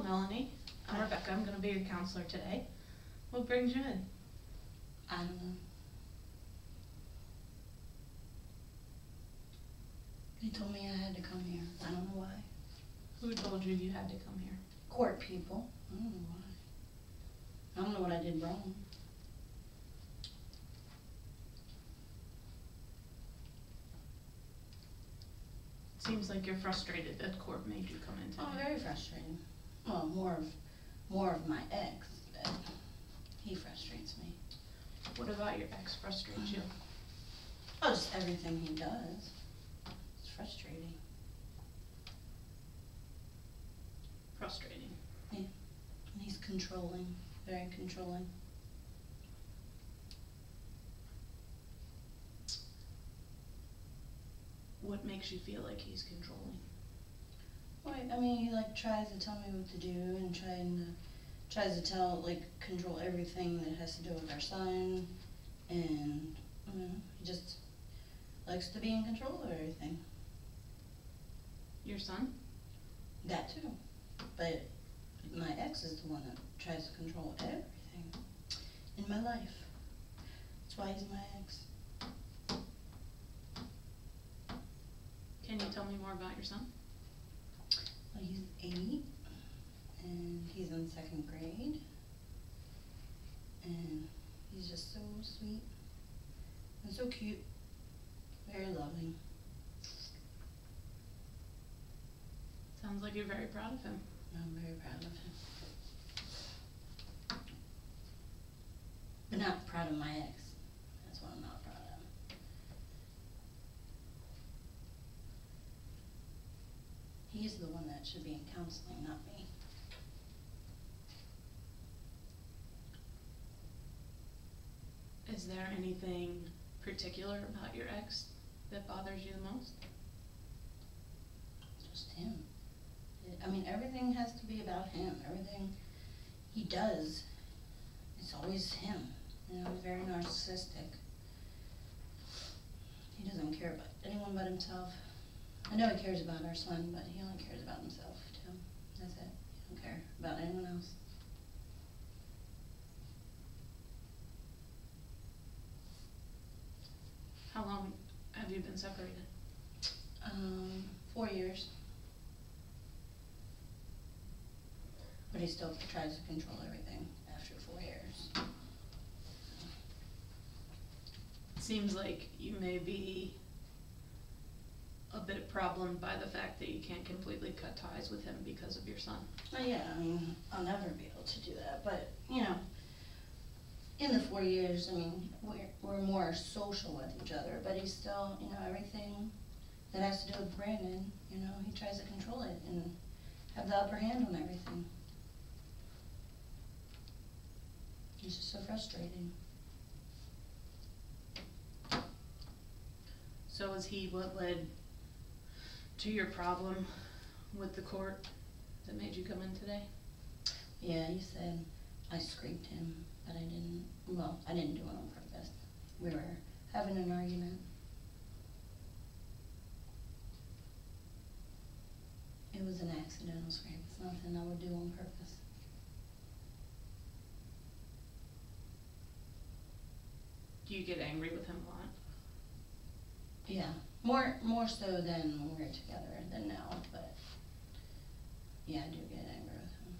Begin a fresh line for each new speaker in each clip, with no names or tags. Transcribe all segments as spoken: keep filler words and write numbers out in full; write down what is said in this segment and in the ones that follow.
Melanie. I'm
Hi.
Rebecca. I'm going to be your counselor today. What brings you in?
I don't know. They told me I had to come here. I don't know why.
Who told you you had to come here?
Court people. I don't know why. I don't know what I did wrong.
Seems like you're frustrated that court made you come in today.
Oh, very frustrating. Well, more of, more of my ex, but he frustrates me.
What about your ex frustrates you?
Oh, just everything he does. It's frustrating.
Frustrating.
Yeah. And he's controlling, very controlling.
What makes you feel like he's controlling?
Well, I mean, he like tries to tell me what to do and trying to, tries to tell, like, control everything that has to do with our son, and, you know, he just likes to be in control of everything.
Your son?
That too. But my ex is the one that tries to control everything in my life. That's why he's my ex.
Can you tell me more about your son?
Well, he's eight, and he's in second grade, and he's just so sweet and so cute, very loving.
Sounds like you're very proud of him.
I'm very proud of him. But not proud of my ex. That's what I'm not proud of. He's the one that should be in counseling, not me.
Is there anything particular about your ex that bothers you the most?
Just him. I mean, everything has to be about him. Everything he does, it's always him. You know, he's very narcissistic. He doesn't care about anyone but himself. I know he cares about our son, but he only cares about himself, too. That's it. He don't care about anyone else.
How long have you been separated?
Um, four years. But he still tries to control everything after four years.
Seems like you may be a bit problemed by the fact that you can't completely cut ties with him because of your son.
Oh yeah, I mean, I'll never be able to do that, but, you know, in the four years, I mean, we're, we're more social with each other, but he's still, you know, everything that has to do with Brandon, you know, he tries to control it and have the upper hand on everything. It's just so frustrating.
So is he what led to your problem with the court that made you come in today?
Yeah, he said I scraped him, but I didn't, well, I didn't do it on purpose. We were having an argument. It was an accidental scrape. It's nothing I would do on purpose.
Do you get angry with him a lot?
Yeah, more more so than when we were together than now, but yeah, I do get angry with him.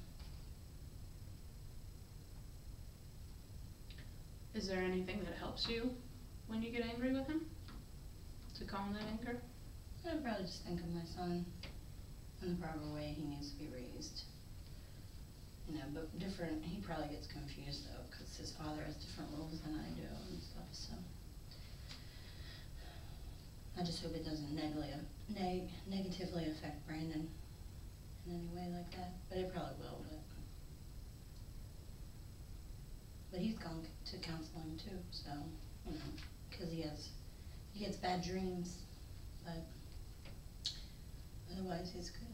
Is there anything that helps you when you get angry with him to calm that anger?
I'd probably just think of my son in the proper way he needs to be raised. You know, but different, he probably gets confused though, because his father has different rules than I do and stuff, so. I just hope it doesn't negatively, neg negatively affect Brandon in any way like that, but it probably will, but. But he's gone to counseling too, so, you know, because he has, he gets bad dreams, but otherwise he's good.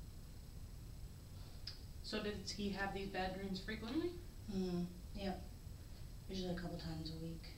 So does he have these bad dreams frequently?
Mm, yeah, usually a couple times a week.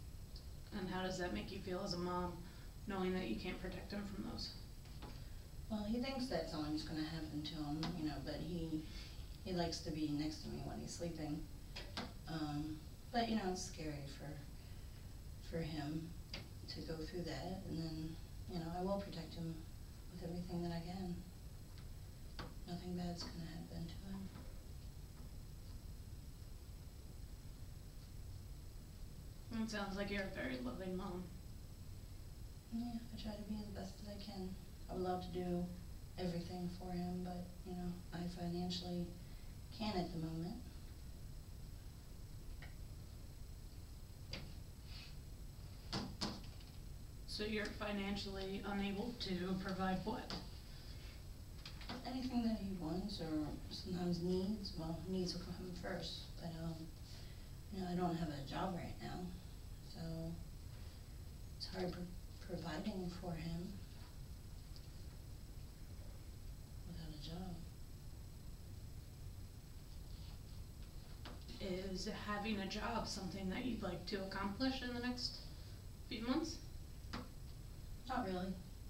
And how does that make you feel as a mom, knowing that you can't protect him from those?
Well, Well, he thinks that something's gonna happen to him, you know, but he, he likes to be next to me when he's sleeping. Um, but, you know, it's scary for, for him to go through that, and then, you know, I will protect him with everything that I can. Nothing bad's gonna happen to him.
It sounds like you're a very loving mom.
Yeah, I try to be as best as I can. I would love to do everything for him, but, you know, I financially can't at the moment.
So you're financially unable to provide what?
Anything that he wants, or sometimes needs, well, needs will come first, but, um, you know, I don't have a job right now, so it's hard pro- providing for him without a job.
Is having a job something that you'd like to accomplish in the next few months?
Not really.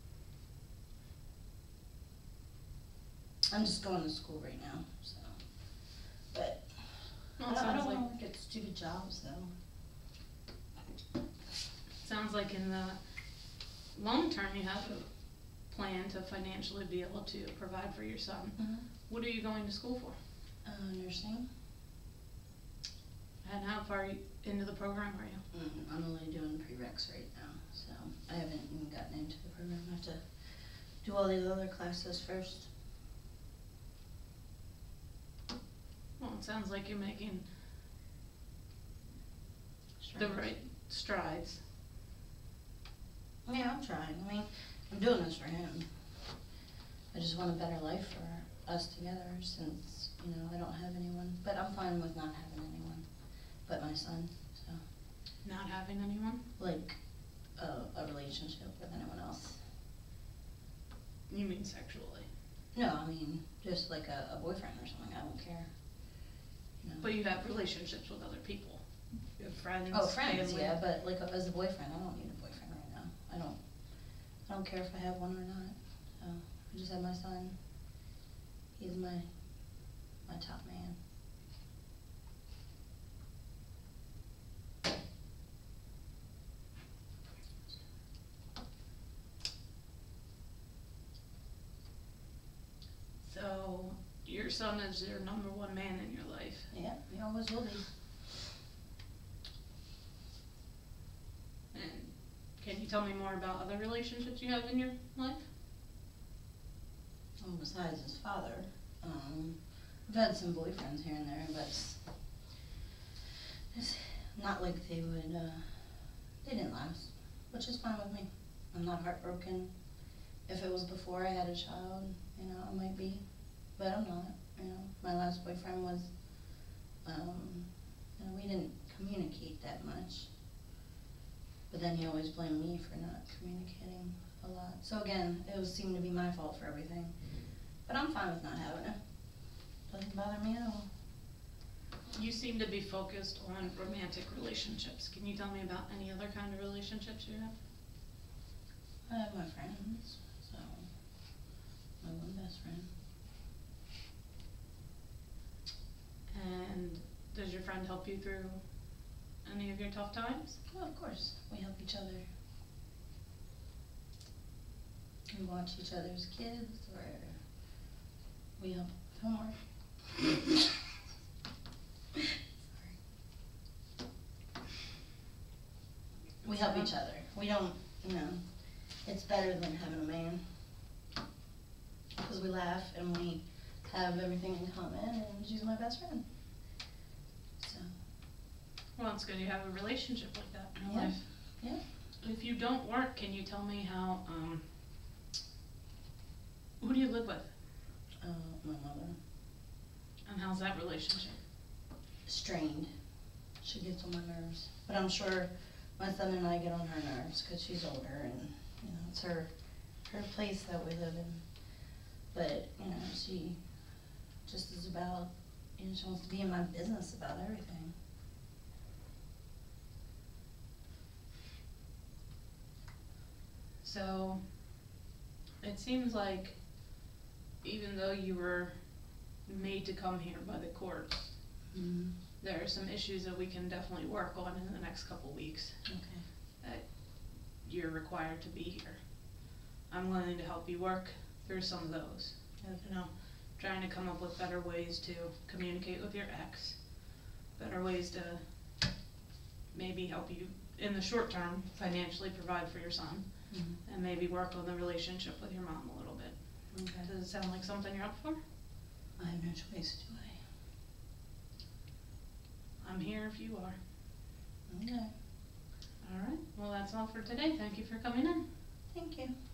I'm just going to school right now, so, but
Well,
I
it
don't, I
sounds
don't
like,
wanna get stupid jobs though.
sounds like in the long term you have a plan to financially be able to provide for your son.
Mm-hmm.
What are you going to school for?
Uh, nursing.
And how far into the program are you?
Mm, I'm only doing prereqs right now, so I haven't even gotten into the program. I have to do all these other classes first.
Well, it sounds like you're making the
Strides.
right strides.
Yeah, I'm trying. I mean, I'm doing this for him. I just want a better life for us together since, you know, I don't have anyone. But I'm fine with not having anyone but my son, so.
Not having anyone?
Like, a, a relationship with anyone else.
You mean sexually?
No, I mean, just like a, a boyfriend or something. I don't care. You know?
But you have relationships with other people. You have friends.
Oh, friends,
family.
yeah, but like as a boyfriend, I don't need a boyfriend right now. I don't, I don't care if I have one or not. So, I just have my son. He's my, my top man.
So, your son is your number one man in your life.
Yeah, he always will be.
And can you tell me more about other relationships you have in your life?
Well, besides his father, um, I've had some boyfriends here and there, but it's, it's not like they would, uh, they didn't last, which is fine with me. I'm not heartbroken. If it was before I had a child, you know, I might be, but I'm not, you know. My last boyfriend was, um, you know, we didn't communicate that much. But then he always blamed me for not communicating a lot. So again, it was seemed to be my fault for everything. But I'm fine with not having it. Doesn't bother me at all.
You seem to be focused on romantic relationships. Can you tell me about any other kind of relationships you have?
I have my friends, so my one best friend.
And does your friend help you through any of your tough times?
Well, of course, we help each other. We watch each other's kids, or we help with homework. Sorry. We help each other. We don't, you know, it's better than having a man. Because we laugh and we have everything in common, and she's my best friend. So.
Well, it's good you have a relationship like that in your
Yeah.
life.
Yeah.
If you don't work, can you tell me how, um, who do you live with?
Uh, my mother.
And how's that relationship?
Strained. She gets on my nerves. But I'm sure my son and I get on her nerves because she's older and, you know, it's her, her place that we live in. But, you know, she just is about, you know, she wants to be in my business about everything.
So, it seems like even though you were made to come here by the courts,
Mm,
there are some issues that we can definitely work on in the next couple weeks.
okay.
That you're required to be here. I'm willing to help you work through some of those. You know, trying to come up with better ways to communicate with your ex, better ways to maybe help you in the short term financially provide for your son,
Mhm.
and maybe work on the relationship with your mom a little bit.
Okay.
Does it sound like something you're up for?
I have no choice, do
I'm here if you are.
I? Okay.
Alright, well that's all for today. Thank you for coming in.
Thank you.